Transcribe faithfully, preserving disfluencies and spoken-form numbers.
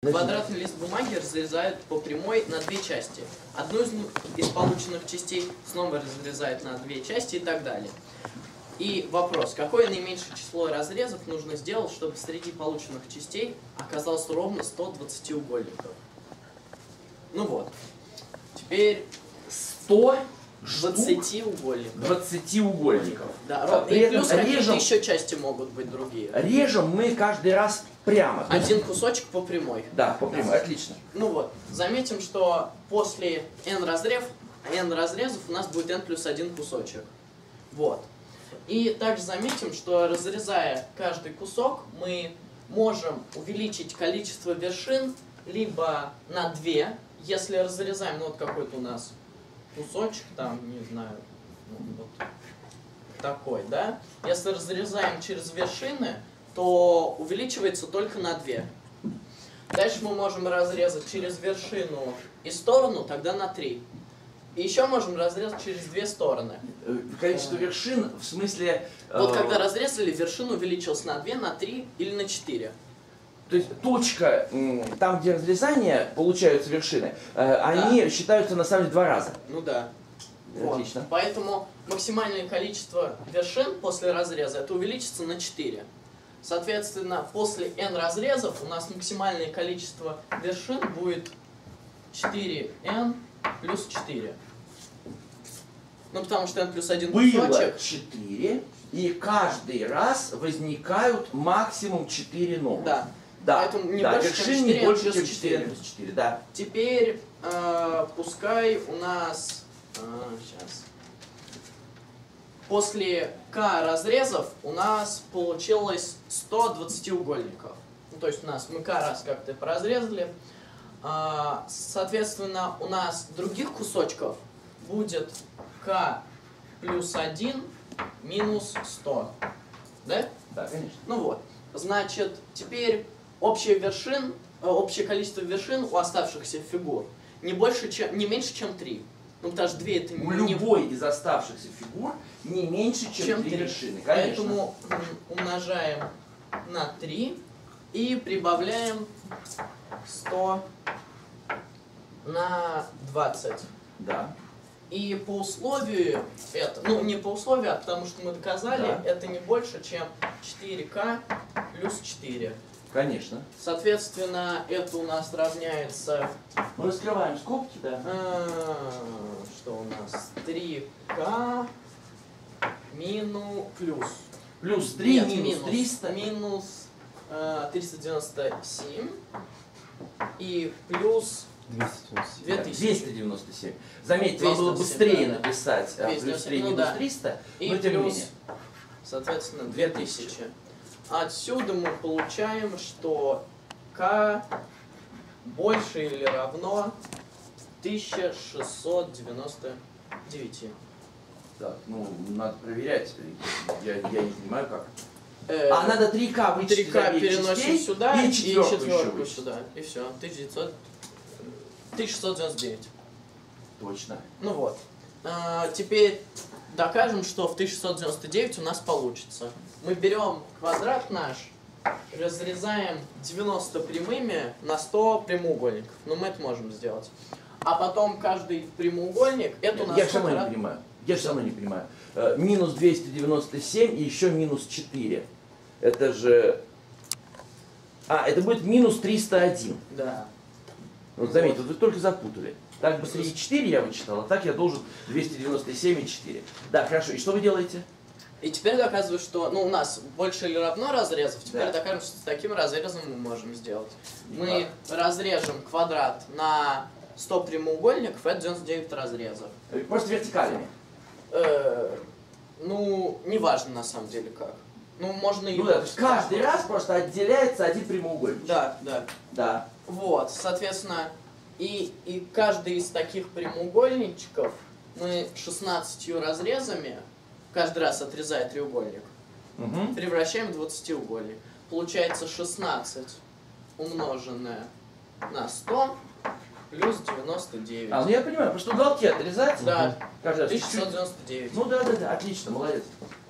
Квадратный лист бумаги разрезают по прямой на две части. Одну из, из полученных частей снова разрезают на две части и так далее. И вопрос, какое наименьшее число разрезов нужно сделать, чтобы среди полученных частей оказалось ровно сто двадцатиугольников? Ну вот. Теперь сто двадцатиугольников. двадцатиугольников. Да, ровно. И плюс какие-то еще части могут быть другие. Режем мы каждый раз прямо. Один кусочек по прямой. Да, по прямой, отлично. Ну вот, заметим, что после n разрезов, n разрезов у нас будет n плюс один кусочек. Вот. И также заметим, что разрезая каждый кусок, мы можем увеличить количество вершин либо на две, если разрезаем, ну вот какой-то у нас кусочек, там, не знаю, ну, вот такой, да? Если разрезаем через вершины, то увеличивается только на две. Дальше мы можем разрезать через вершину и сторону, тогда на три. И еще можем разрезать через две стороны. Количество вершин в смысле... Вот э... когда разрезали, вершина увеличилась на две, на три или на четыре. То есть точка, там где разрезание, получаются вершины, они да. считаются на самом деле два раза. Ну да. Отлично. Вот. Поэтому максимальное количество вершин после разреза это увеличится на четыре. Соответственно, после n разрезов у нас максимальное количество вершин будет четыре эн плюс четыре. Ну потому что n плюс один кусочек. Было четыре, и каждый раз возникают максимум четыре новых. Да. Да, поэтому не да, больше, вершин чем четыре, не больше, чем четыре. четыре плюс четыре, да. Теперь э, пускай у нас э, сейчас после k разрезов у нас получилось сто двадцатиугольников. Ну, то есть у нас мы k раз как-то поразрезали. Э, соответственно, у нас других кусочков будет k плюс один минус сто. Да? Да, конечно. Ну вот. Значит, теперь общее вершин, общее количество вершин у оставшихся фигур не больше, чем, не меньше, чем три. Ну, потому что две это у не... любой из оставшихся фигур не меньше, чем, чем три вершины. Конечно. Поэтому умножаем на три и прибавляем сто на двадцать. Да. И по условию это, ну не по условию, а потому что мы доказали, да. Это не больше, чем четыре ка плюс четыре. Конечно. Соответственно, это у нас равняется... Мы раскрываем скобки, да? А, что у нас? три ка минус плюс. Плюс три Нет, минус, минус триста. Минус э, триста девяносто семь и плюс... две тысячи. двести девяносто семь. Заметьте, вам было быстрее да, написать да. плюс три ну, минус да. триста, и но тем не плюс, менее. соответственно, две тысячи. Отсюда мы получаем, что k больше или равно тысяча шестьсот девяносто девять. Так, ну, надо проверять. Я, я не понимаю, как. Э, а надо три ка вычесть три ка переносим частей, сюда и и четверку, четверку еще сюда. И все. тысяча девятьсот... тысяча шестьсот девяносто девять. Точно. Ну вот. А, теперь докажем, что в тысяча шестьсот девяносто девять у нас получится. Мы берем квадрат наш, разрезаем девяносто прямыми на сто прямоугольников. Ну, мы это можем сделать. А потом каждый прямоугольник, это у нас... Я все равно не понимаю. Я все равно не понимаю. Э, минус двести девяносто семь и еще минус четыре. Это же... А, это будет минус триста один. Да. Вот заметьте, вот вы только запутали. Так быстрее четыре я вычитал, а так я должен двести девяносто семь и четыре. Да, хорошо. И что вы делаете? И теперь доказываю, что ну, у нас больше или равно разрезов. Теперь да. докажем, что с таким разрезом мы можем сделать. Мы да. разрежем квадрат на сто прямоугольников, это девяносто девять разрезов. Просто вертикальными. Э, ну, неважно на самом деле как. Ну, можно и... Ну да, то есть каждый раз просто отделяется один прямоугольник. Да, да. Да. Вот, соответственно, и, и каждый из таких прямоугольничков мы шестнадцатью разрезами, каждый раз отрезая треугольник, угу. превращаем в двадцатиугольник. Получается шестнадцать умноженное на сто плюс девяносто девять. А, ну я понимаю, потому что уголки отрезать. Да, каждый раз тысяча шестьсот девяносто девять. Ну да, да, да, отлично, молодец.